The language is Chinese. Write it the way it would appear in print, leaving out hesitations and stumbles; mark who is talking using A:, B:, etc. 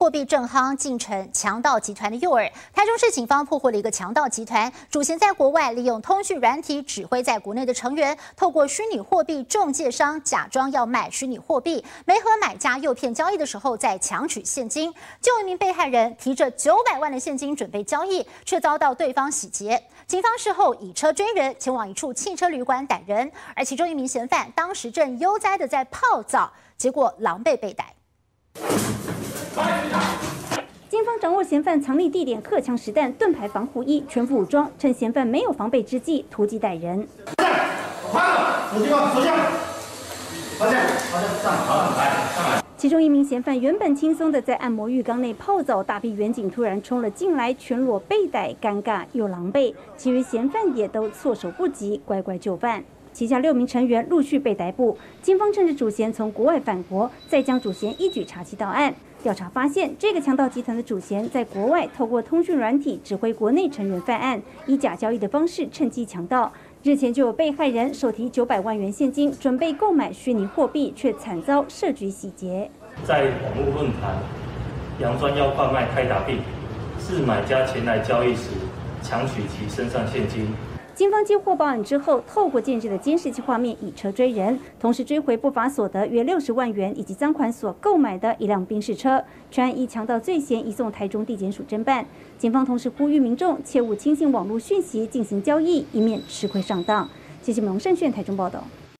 A: 货币正夯，竟成强盗集团的诱饵。台中市警方破获了一个强盗集团，主嫌在国外利用通讯软体指挥在国内的成员，透过虚拟货币中介商假装要卖虚拟货币，媒合买家诱骗交易的时候再强取现金。就一名被害人提着900万的现金准备交易，却遭到对方洗劫。警方事后以车追人，前往一处汽车旅馆逮人，而其中一名嫌犯当时正悠哉的在泡澡，结果狼狈被逮。
B: 警方掌握嫌犯藏匿地点，荷枪实弹、盾牌防护衣，全副武装，趁嫌犯没有防备之际突击逮人。其中一名嫌犯原本轻松的在按摩浴缸内泡澡，大批员警突然冲了进来，全裸被逮，尴尬又狼狈。其余嫌犯也都措手不及，乖乖就范。旗下6名成员陆续被逮捕，警方趁着主嫌从国外返国，再将主嫌一举查缉到案。调查发现，这个强盗集团的主嫌在国外透过通讯软体指挥国内成员犯案，以假交易的方式趁机强盗。日前就有被害人手提900万元现金，准备购买虚拟货币，却惨遭设局洗劫。
C: 在网络论坛佯装要贩卖开打币，是买家前来交易时强取其身上现金。
B: 警方接获报案之后，透过建制的监视器画面以车追人，同时追回不法所得约60万元以及赃款所购买的一辆宾士车，全案以强盗罪嫌移送台中地检署侦办。警方同时呼吁民众切勿轻信网络讯息进行交易，以免吃亏上当。记者蒙胜炫台中报道。